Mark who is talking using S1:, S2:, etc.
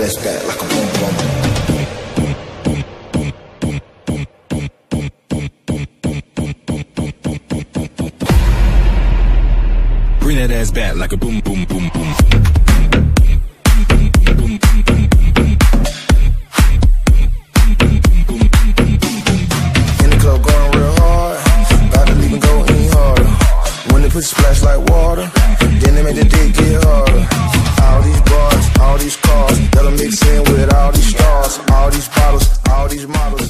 S1: ass back like a boom boom.
S2: Bring that ass back like a boom boom boom boom.
S1: In the club going real hard, about to leave and go any harder. When they put splash like water, then they make the dick get harder. All these bars, all these cars, that'll mix in with all these stars, all these bottles, all these models.